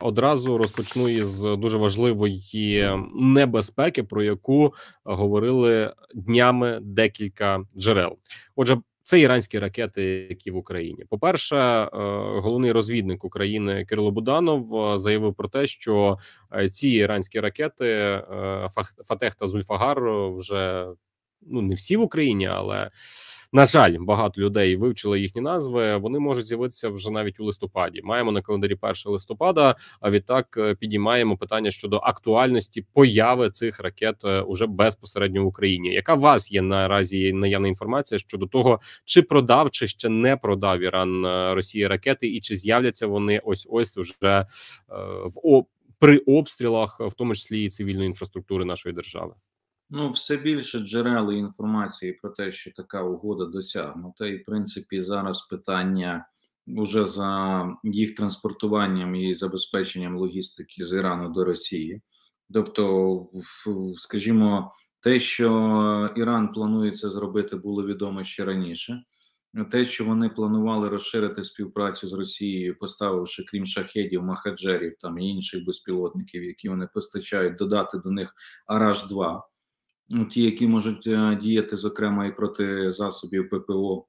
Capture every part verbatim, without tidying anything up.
Одразу розпочну із дуже важливої небезпеки, про яку говорили днями декілька джерел. Отже, це іранські ракети, які в Україні. По-перше, е, головний розвідник України Кирило Буданов е, заявив про те, що е, ці іранські ракети е, Фах- Фатех та Зульфагар вже ну не всі в Україні, але на жаль, багато людей вивчили їхні назви. Вони можуть з'явитися вже навіть у листопаді. Маємо на календарі першого листопада. А відтак е, підіймаємо питання щодо актуальності появи цих ракет е, уже безпосередньо в Україні. Яка у вас є наразі наявна інформація щодо того, чи продав, чи ще не продав Іран е, Росії ракети, і чи з'являться вони ось ось уже е, в о, при обстрілах, в тому числі і цивільної інфраструктури нашої держави? Ну, все більше джерел і інформації про те, що така угода досягнута, і в принципі зараз питання уже за їх транспортуванням і забезпеченням логістики з Ірану до Росії. Тобто, скажімо, те, що Іран планує це зробити, було відомо ще раніше. Те, що вони планували розширити співпрацю з Росією, поставивши, крім шахедів, махаджерів там і інших безпілотників, які вони постачають, додати до них Араш два. Ті, які можуть діяти, зокрема, і проти засобів ППО.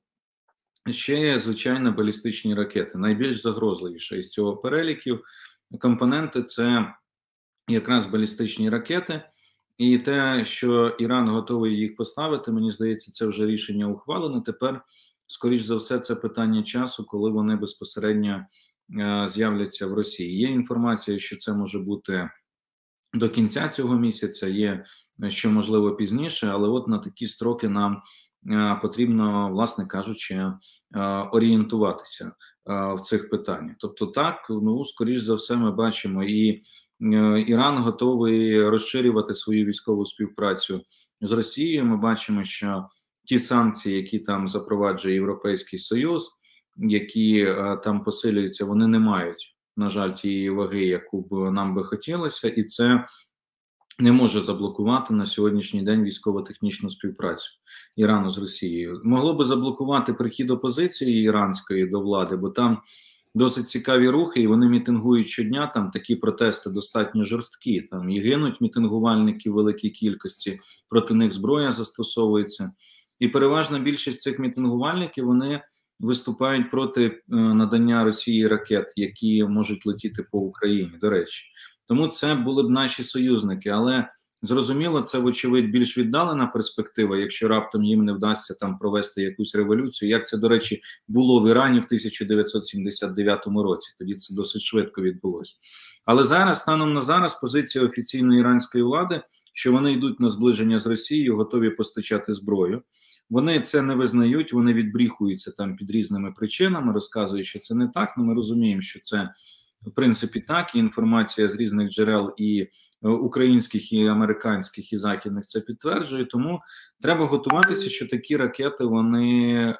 Ще є, звичайно, балістичні ракети. Найбільш загрозливіше із цього переліків компоненти – це якраз балістичні ракети. І те, що Іран готовий їх поставити, мені здається, це вже рішення ухвалено. Тепер, скоріш за все, це питання часу, коли вони безпосередньо е, з'являться в Росії. Є інформація, що це може бути до кінця цього місяця, є, що можливо пізніше, але от на такі строки нам е, потрібно, власне кажучи, е, орієнтуватися е, в цих питаннях. Тобто так, ну, скоріш за все, ми бачимо, і е, Іран готовий розширювати свою військову співпрацю з Росією. Ми бачимо, що ті санкції, які там запроваджує Європейський Союз, які е, там посилюються, вони не мають, на жаль, тієї ваги, яку б нам би хотілося, і це не може заблокувати на сьогоднішній день військово-технічну співпрацю Ірану з Росією. Могло би заблокувати прихід опозиції іранської до влади, бо там досить цікаві рухи, і вони мітингують щодня, там такі протести достатньо жорсткі, там і гинуть мітингувальники в великій кількості, проти них зброя застосовується. І переважна більшість цих мітингувальників, вони виступають проти е, надання Росії ракет, які можуть летіти по Україні, до речі. Тому це були б наші союзники, але зрозуміло, це вочевидь більш віддалена перспектива, якщо раптом їм не вдасться там провести якусь революцію, як це, до речі, було в Ірані в тисяча дев'ятсот сімдесят дев'ятому році, тоді це досить швидко відбулося. Але зараз, станом на зараз, позиція офіційної іранської влади, що вони йдуть на зближення з Росією, готові постачати зброю. Вони це не визнають, вони відбріхуються там під різними причинами, розказують, що це не так, але ми розуміємо, що це в принципі так, і інформація з різних джерел і українських, і американських, і західних це підтверджує, тому треба готуватися, що такі ракети, вони,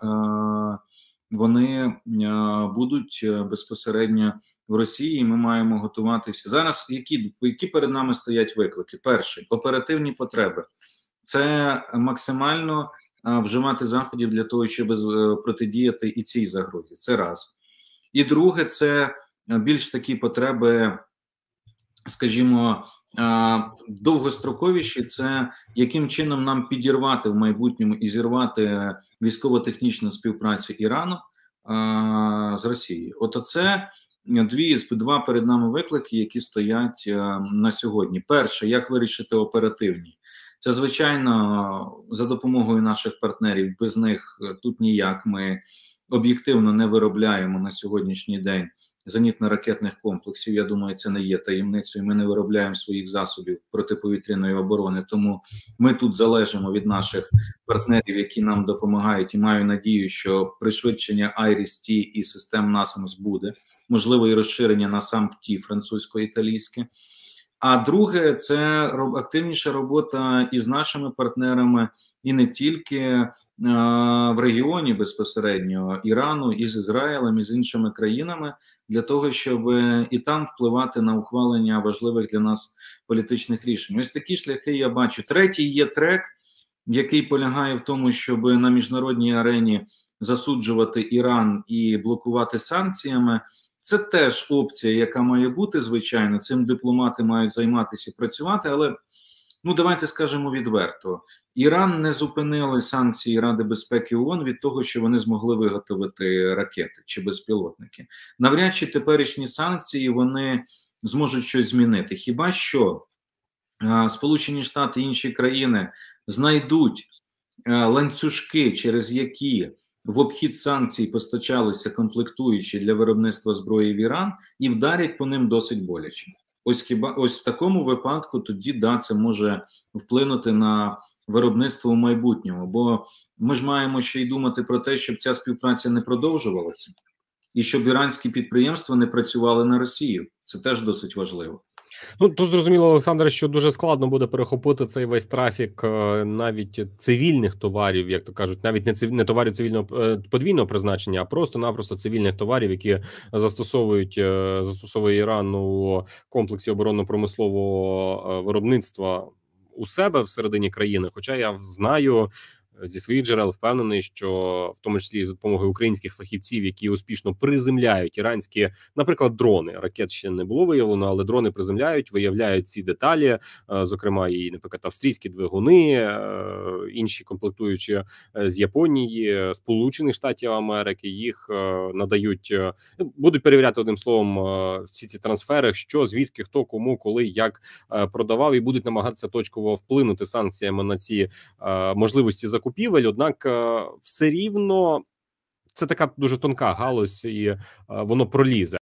вони будуть безпосередньо в Росії, і ми маємо готуватися. Зараз які, які перед нами стоять виклики? Перший – оперативні потреби. Це максимально вживати заходів для того, щоб протидіяти і цій загрозі. Це раз. І друге, це більш такі потреби, скажімо, довгостроковіші, це яким чином нам підірвати в майбутньому і зірвати військово-технічну співпрацю Ірану з Росією. От це дві, два перед нами виклики, які стоять на сьогодні. Перше, як вирішити оперативні. Це, звичайно, за допомогою наших партнерів, без них тут ніяк. Ми об'єктивно не виробляємо на сьогоднішній день зенітно-ракетних комплексів. Я думаю, це не є таємницею. Ми не виробляємо своїх засобів протиповітряної оборони, тому ми тут залежимо від наших партнерів, які нам допомагають, і маю надію, що пришвидшення Айріс-Т і систем насамс буде, можливо, і розширення на сам-Т французько-італійське. А друге, це активніша робота із нашими партнерами, і не тільки е, в регіоні безпосередньо Ірану, і з Ізраїлем, і з іншими країнами, для того, щоб і там впливати на ухвалення важливих для нас політичних рішень. Ось такі шляхи я бачу. Третій є трек, який полягає в тому, щоб на міжнародній арені засуджувати Іран і блокувати санкціями. Це теж опція, яка має бути, звичайно. Цим дипломати мають займатися і працювати, але ну давайте скажемо відверто: Іран не зупинили санкції Ради безпеки ООН від того, що вони змогли виготовити ракети чи безпілотники. Навряд чи теперішні санкції вони зможуть щось змінити. Хіба що а, Сполучені Штати і інші країни знайдуть а, ланцюжки, через які в обхід санкцій постачалися комплектуючі для виробництва зброї в Іран, і вдарять по ним досить боляче. Ось хіба ось в такому випадку тоді да, це може вплинути на виробництво в майбутньому. Бо ми ж маємо ще й думати про те, щоб ця співпраця не продовжувалася, і щоб іранські підприємства не працювали на Росію. Це теж досить важливо. Ну, тут зрозуміло, Олександр, що дуже складно буде перехопити цей весь трафік навіть цивільних товарів, як то кажуть, навіть не цив... не товарів цивільного подвійного призначення, а просто-напросто цивільних товарів, які застосовують застосовує Іран у комплексі оборонно-промислового виробництва у себе всередині країни. Хоча я знаю зі своїх джерел, впевнений, що в тому числі за допомогою українських фахівців, які успішно приземляють іранські, наприклад, дрони. Ракет ще не було виявлено, але дрони приземляють, виявляють ці деталі, зокрема і, наприклад, австрійські двигуни, інші комплектуючі з Японії, Сполучених Штатів Америки, їх надають, будуть перевіряти одним словом всі ці трансфери, що, звідки, хто, кому, коли, як продавав, і будуть намагатися точково вплинути санкціями на ці можливості закупівель. Однак все рівно це така дуже тонка галузь, і воно пролізе.